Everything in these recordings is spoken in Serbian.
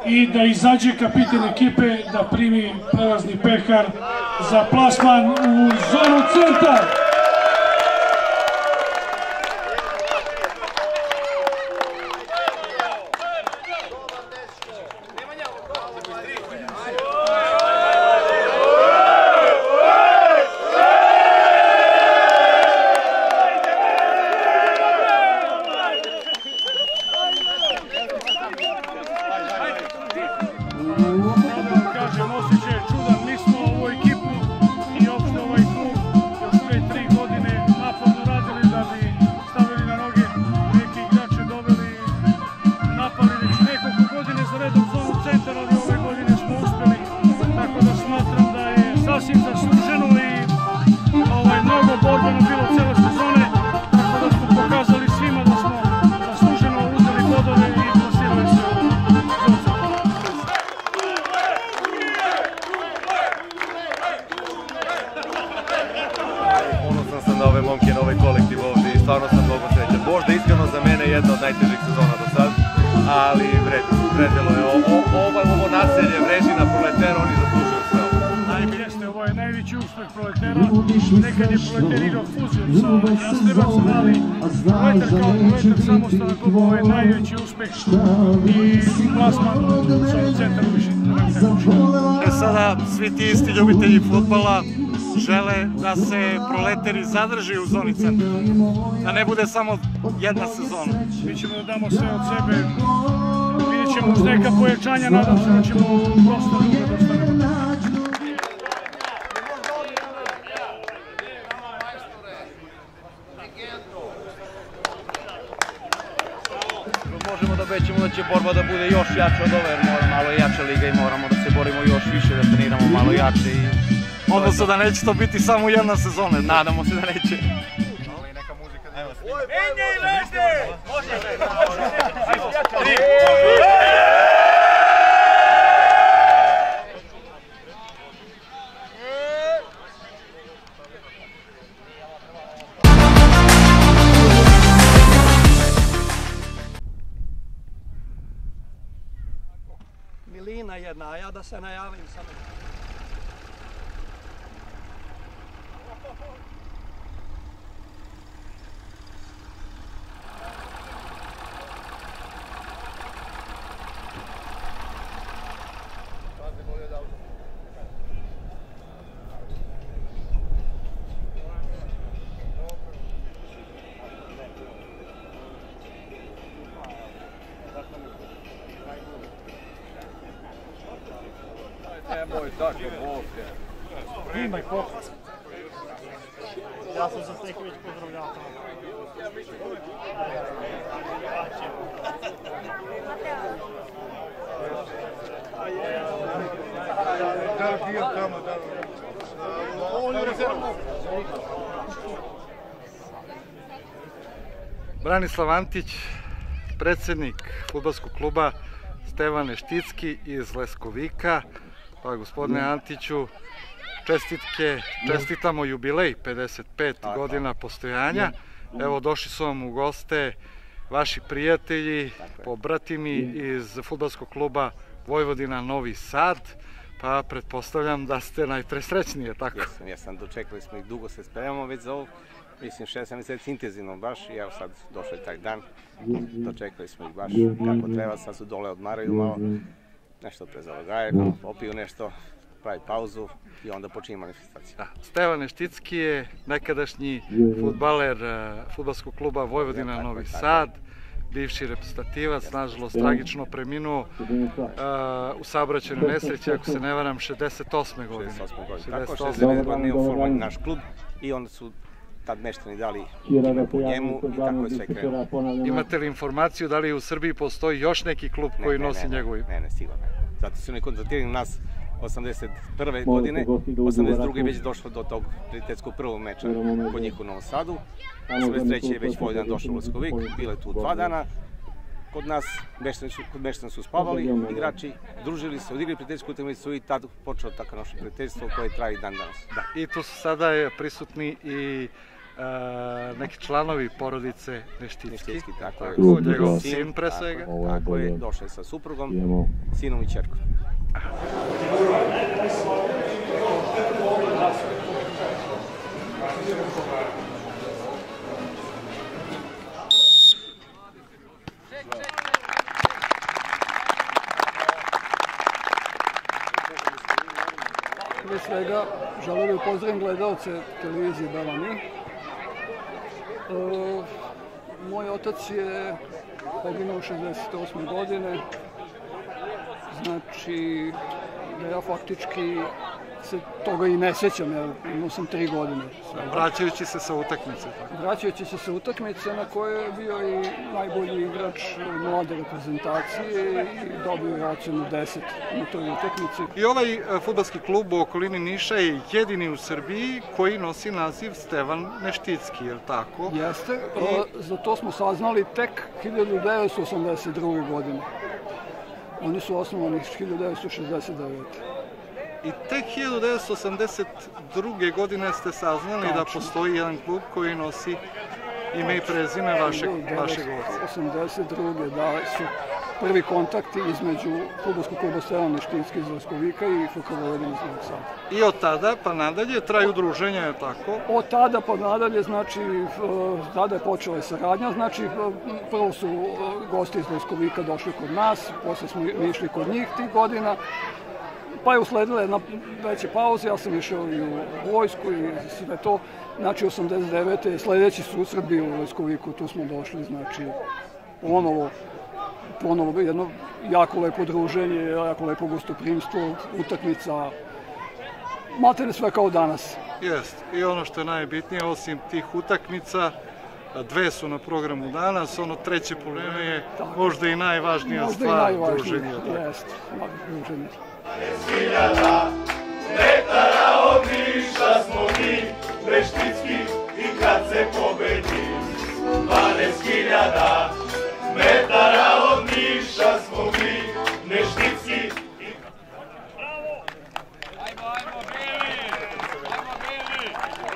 i da izađe kapitan ekipe da primi prelazni pehar za plasman u zonu centar. Ove momke, na ovaj kolektiv ovdje i stvarno sam mnogo srećan. Možda iskreno za mene jedna od najtežih sezona do sad, ali vredilo je. Ovo naselje vreži na Proletera, oni zaslužuju sve ovo. Jeste, ovo je najveći uspeh Proletera. Nekad je Proleter igrao fuzijom sa Jastrebacom, ali Proleter kao Proleter samostalan klub, ovo je najveći uspeh i plasman sa centra više. Sada svi ti isti ljubitelji fudbala žele da se Proleteri zadrži u zoni centra, da ne bude samo jedna sezona. Mi ćemo da damo sve od sebe, vidjet ćemo uz neka pojačanja, nadam se da ćemo dosta dugo da ostanemo. Možemo da obećamo da će borba da bude još jača od ove, jer mora malo jača liga i moramo da se borimo još više, da treniramo malo jače i... Odnosno da neće to biti samo jedna sezona. Nadamo se da neće. Milina jedna, a ja da se najavim samo. Nemoj tako, Bovke. Imaj pohod. Ja sam za neki već pozdravljao tamo. Branislav Antić, predsjednik fudbalskog kluba Stevan Nešticki iz Leskovika. Pa gospodine Antiću, čestitke, čestitamo jubilej 55 godina postojanja. Evo došli su vam u goste vaši prijatelji, pobratimi iz fudbalskog kluba Vojvodina Novi Sad, pa pretpostavljam da ste najpresrećniji, tako? Jesam, dočekali smo ih, dugo se spremamo već za ovo, mislim 6 mjeseci intenzivno baš i evo sad došao je taj dan, dočekali smo ih baš kako treba, sad su dole odmaraju malo, nešto prezalagaje, popiju nešto, pravi pauzu i onda počinje manifestacija. Stevan Nešticki je nekadašnji fudbaler fudbalskog kluba Vojvodina Novi Sad, bivši reprezentativac, nažalost tragično preminuo u saobraćajnoj nesreći, ako se ne varam, 68. godine. Tako, 69 godine uformljen naš klub i onda su tad meštani dali ime po njemu i tako je sve krenulo. Imate li informaciju da li u Srbiji postoji još neki klub koji nosi njegovo ime? Ne, sigurno. Zato su oni kontaktirali nas 81. godine, 82. već došlo do tog prijateljskog prvog meča kod njih u Novom Sadu. 83. je već Vojvodan došao u Leskovik, bile tu 2 dana. Kod nas, kod meštana su spavali, igrači, družili se, odigrali prijateljsku utakmicu i tad počelo tako naše prijateljstvo koje traje dan danas. I tu su sada prisutni i neki članovi porodice Neštitski, tako je. Njegov sin pre svega. Tako je, došao je sa suprugom, sinom i ćerkom. Prije svega želim da pozdravim gledalce televizije Belani. Moj otac je poginuo 68. godine, znači da ja faktički se toga i ne sećam, jer imao sam 3 godine. Vraćajući se sa utakmice. Vraćajući se sa utakmice na kojoj je bio i najbolji igrač mlade reprezentacije i dobio je ocenu 10 na toj utakmici. I ovaj fudbalski klub u okolini Niša je jedini u Srbiji koji nosi naziv Stevan Neštitski, je li tako? Jeste, za to smo saznali tek 1982. godine. Oni su osnovani 1969. I tek 1982. godine ste saznali da postoji jedan klub koji nosi ime i prezime vašeg oca. 1982. da su prvi kontakti između fudbalskog kluba Stevan Neštitski iz Leskovika i FK Vojvodine iz Novog Sada. I od tada pa nadalje traju druženja, je tako? Od tada pa nadalje, znači, tada je počela i saradnja, znači, prvo su gosti iz Leskovika došli kod nas, posle smo išli kod njih tih godina, pa je usledila jedna veća pauza, ja sam išao i u vojsku i sve to. Znači, 89. sledeći susret bio u Leskoviku, tu smo došli, znači, ponovo jedno jako lepo druženje, jako lepo gostoprimstvo, utakmica, maltene sve kao danas. Jest, i ono što je najbitnije, osim tih utakmica, 2 su na programu danas, ono treće po vreme je možda i najvažnija stvar druženja. Jest, druženje. 12.000 metara od Niša smo mi, Neštitski, i kad se pobedi. 12.000 metara od Niša smo mi, Neštitski. Bravo! Ajmo, bili! Ajmo, bili!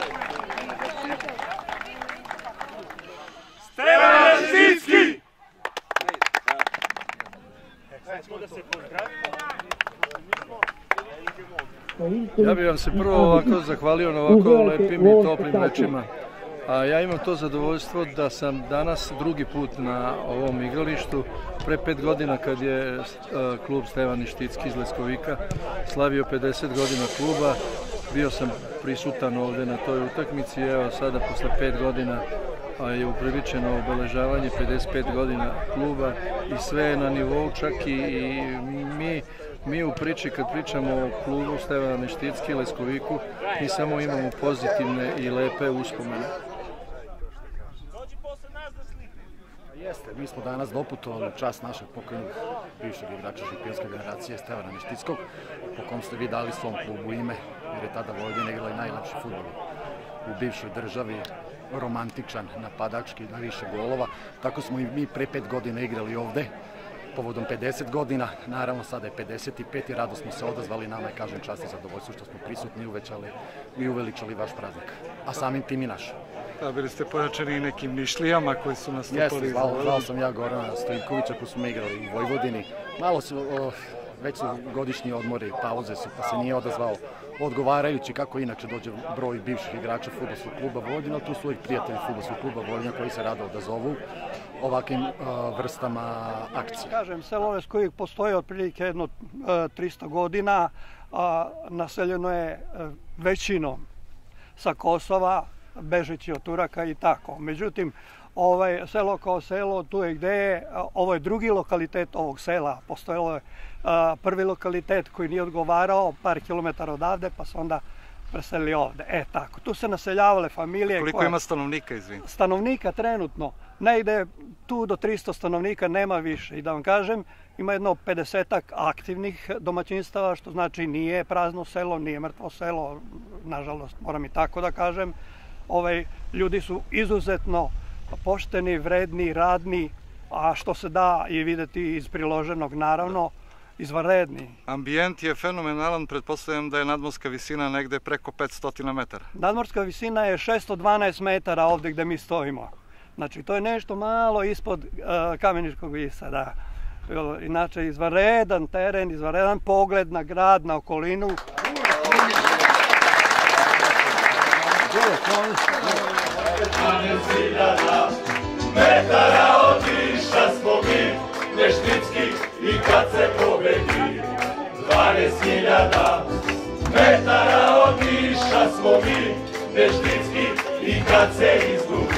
Stevan Neštitski! Sad da se pozdravimo. Ja bih vam se prvo ovako zahvalio na ovako lepim i toplim rečima. A ja imam to zadovoljstvo da sam danas drugi put na ovom igralištu. Pre 5 godina kad je klub Stevan Neštitski iz Leskovika slavio 50 godina kluba, bio sam prisutan ovde na toj utakmici. Evo sada posle 5 godina je upriličeno obeležavanje 55 godina kluba i sve je na nivou, čak i mi u priči kad pričamo o klubu Stevan Neštitski i Leskoviku, mi samo imamo pozitivne i lepe uspomene. Jeste, mi smo danas doputovali u čast našeg pokojnog bivšeg igrača šampionske generacije Stevana Neštickog, po kom ste vi dali svom klubu ime, jer je tada Vojvodina igrala i najlepši fudbal u bivšoj državi, romantičan, napadački, na više golova. Tako smo i mi pre 5 godina igrali ovde, povodom 50 godina, naravno sada je 55 i rado smo se odazvali, nama je, kažem, čast i zadovoljstvo što smo prisutni i uveličali vaš praznik, a samim tim i naš. Da, bili ste pojačani i nekim Nišlijama koji su nastupali. Jeste, zvao sam ja Gorana Stojkovića koji smo igrali u Vojvodini. Malo su, već su godišnji odmori, pauze su, pa se nije odazvao odgovarajući kako inače dođe broj bivših igrača fudbalskog kluba Vojvodina, tu su uvijek prijatelji fudbalskog kluba Vojvodina koji se rado odazovu ovakvim vrstama akcije. Kažem, selo Leskovik postoji otprilike jedno 300 godina, naseljeno je većinom sa Kosova, bežeći od Turaka i tako. Međutim, selo kao selo, tu je gde je, ovo je drugi lokalitet ovog sela. Postojalo je prvi lokalitet koji nije odgovarao par kilometara odavde, pa se onda preselili ovde. Tako, tu se naseljavale familije. Koliko ima stanovnika, izvinite? Stanovnika trenutno, negde tu do 300 stanovnika, nema više. I da vam kažem, ima jedno 50-ak aktivnih domaćinstava, što znači nije prazno selo, nije mrtvo selo, nažalost, moram i tako da kažem. Ljudi su izuzetno pošteni, vredni, radni, a što se da i videti iz priloženog, naravno, izvanredni. Ambijent je fenomenalan, pretpostavljam da je nadmorska visina negde preko 500 metara. Nadmorska visina je 612 metara ovdje gdje mi stojimo. Znači, to je nešto malo ispod Kameničkog visa, da. Inače, izvanredan teren, izvanredan pogled na grad, na okolinu. 12.000 metara otišla smo mi, Neštitski, i kad se pobedi. 12.000 metara otišla smo mi, Neštitski, i kad se izgubi.